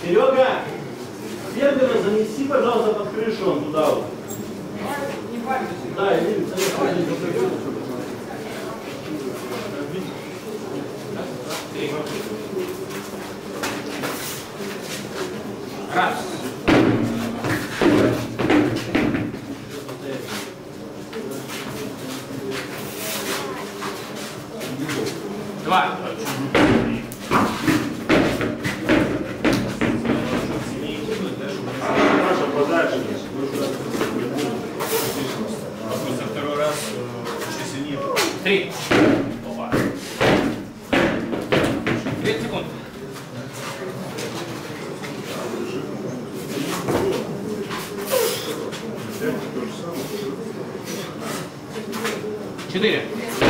Серега, Фергера занеси, пожалуйста, под крышу, он туда вот. Да, иди, Раз. Два. Просто второй раз еще сильнее. Три. Опа. 30 секунд. Четыре.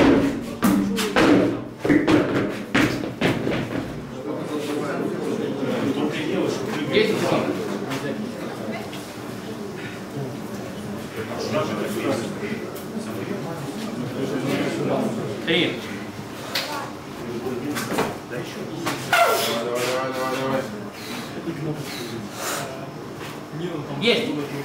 10 секунд. Три. Давай. Есть.